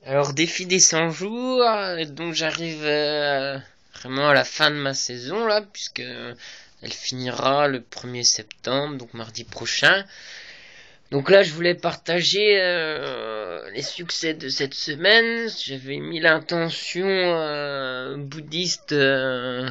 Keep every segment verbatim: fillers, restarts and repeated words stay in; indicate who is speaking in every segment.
Speaker 1: Alors, défi des cent jours, euh, donc j'arrive euh, vraiment à la fin de ma saison là, puisque elle finira le premier septembre, donc mardi prochain. Donc là, je voulais partager euh, les succès de cette semaine. J'avais mis l'intention euh, bouddhiste euh,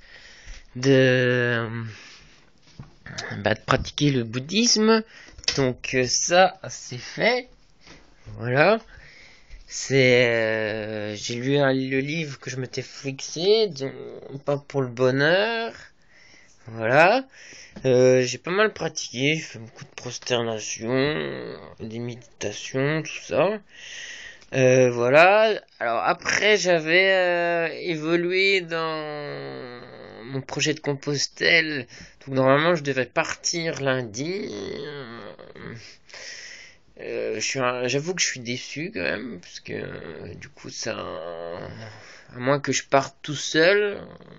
Speaker 1: de, bah, de pratiquer le bouddhisme. Donc euh, ça, c'est fait. Voilà. C'est, euh, j'ai lu un, le livre que je m'étais fixé, pas pour le bonheur. Voilà. Euh, j'ai pas mal pratiqué, j'ai fait beaucoup de prosternation, des méditations, tout ça. Euh, voilà. Alors après, j'avais euh, évolué dans mon projet de Compostelle. Donc normalement, je devais partir lundi. Euh, je suis, j'avoue que je suis déçu quand même, parce que euh, du coup ça, à moins que je parte tout seul.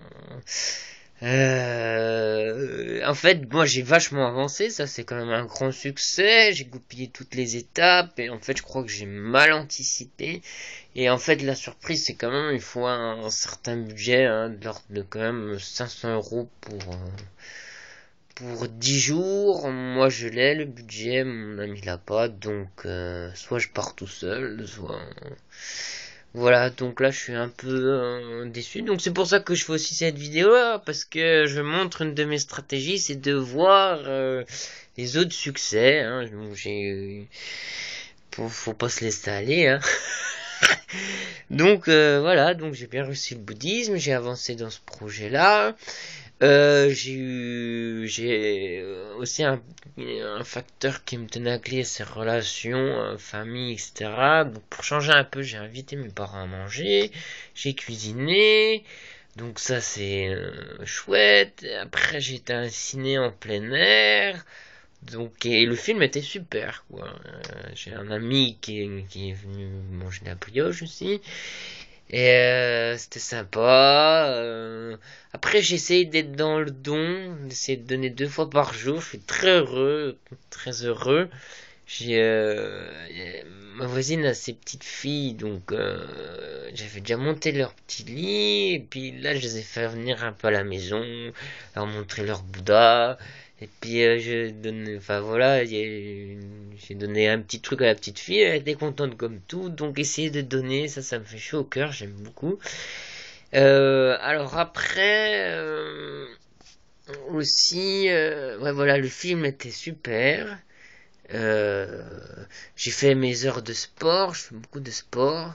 Speaker 1: Euh, en fait, moi j'ai vachement avancé, ça c'est quand même un grand succès. J'ai goupillé toutes les étapes et en fait je crois que j'ai mal anticipé. Et en fait la surprise c'est quand même il faut un, un certain budget, hein, de l'ordre de quand même cinq cents euros pour euh, pour dix jours. Moi je l'ai le budget, mon ami l'a pas, donc euh, soit je pars tout seul, soit voilà, donc là je suis un peu euh, déçu. Donc c'est pour ça que je fais aussi cette vidéo là, parce que je montre une de mes stratégies, c'est de voir euh, les autres succès. Hein. Donc j'ai, faut, faut pas se laisser aller. Hein. Donc euh, voilà, donc j'ai bien réussi le bouddhisme, j'ai avancé dans ce projet là. Euh, j'ai eu, j'ai aussi un, un facteur qui me tenait à clé, c'est relations, euh, famille, et cetera. Donc pour changer un peu, j'ai invité mes parents à manger, j'ai cuisiné, donc ça c'est euh, chouette. Après j'ai été à un ciné en plein air, donc et le film était super quoi. Euh, j'ai un ami qui est, qui est venu manger de la brioche aussi. Et euh, c'était sympa. Euh, après, j'essaye d'être dans le don, d'essayer de donner deux fois par jour. Je suis très heureux, très heureux. J'ai euh, ma voisine a ses petites filles, donc euh, j'avais déjà monté leur petit lit. Et puis là, je les ai fait venir un peu à la maison, leur montrer leur Bouddha. Et puis euh, je donne, enfin voilà, j'ai donné un petit truc à la petite fille, elle était contente comme tout, donc essayer de donner, ça, ça me fait chaud au cœur, j'aime beaucoup. Euh, alors après, euh, aussi, euh, ouais voilà, le film était super. Euh, j'ai fait mes heures de sport, je fais beaucoup de sport.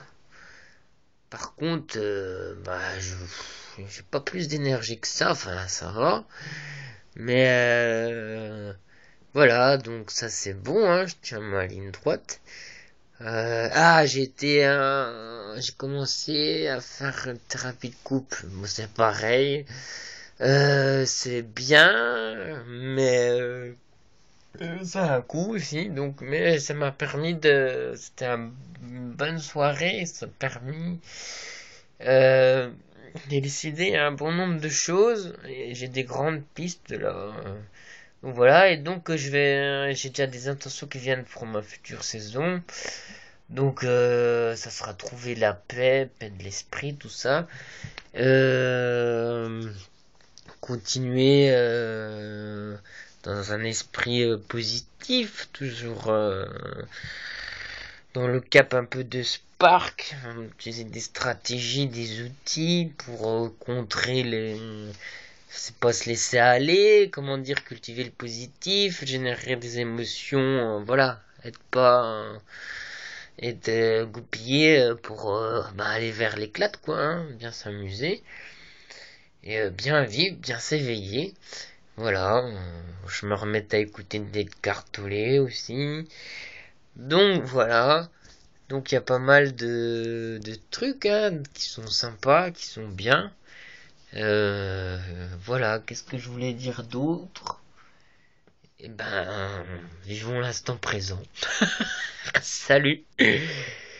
Speaker 1: Par contre, euh, bah, je, j'ai pas plus d'énergie que ça, enfin ça va. Mais euh, voilà, donc ça c'est bon, hein, je tiens ma ligne droite. Euh, ah, j'ai été, euh, j'ai commencé à faire une thérapie de couple. Bon, c'est pareil. Euh, c'est bien, mais euh, ça a un coût aussi. Donc, mais ça m'a permis de, c'était un- une bonne soirée. Ça m'a permis euh, d'élucider un bon nombre de choses. Et j'ai des grandes pistes là. Donc voilà, et donc je vais, j'ai déjà des intentions qui viennent pour ma future saison. Donc euh, ça sera trouver la paix, paix de l'esprit, tout ça. Euh, continuer euh, dans un esprit euh, positif, toujours euh, dans le cap un peu de Spark, utiliser des stratégies, des outils pour euh, contrer les c'est pas se laisser aller, comment dire, cultiver le positif, générer des émotions, euh, voilà, être pas euh, être euh, goupillé euh, pour euh, bah, aller vers l'éclate quoi, hein, bien s'amuser et euh, bien vivre, bien s'éveiller. Voilà, euh, je me remets à écouter des cartolés aussi. Donc voilà, donc il y a pas mal de, de trucs hein, qui sont sympas, qui sont bien. Euh, voilà, qu'est-ce que je voulais dire d'autre? Eh ben, vivons l'instant présent. Salut!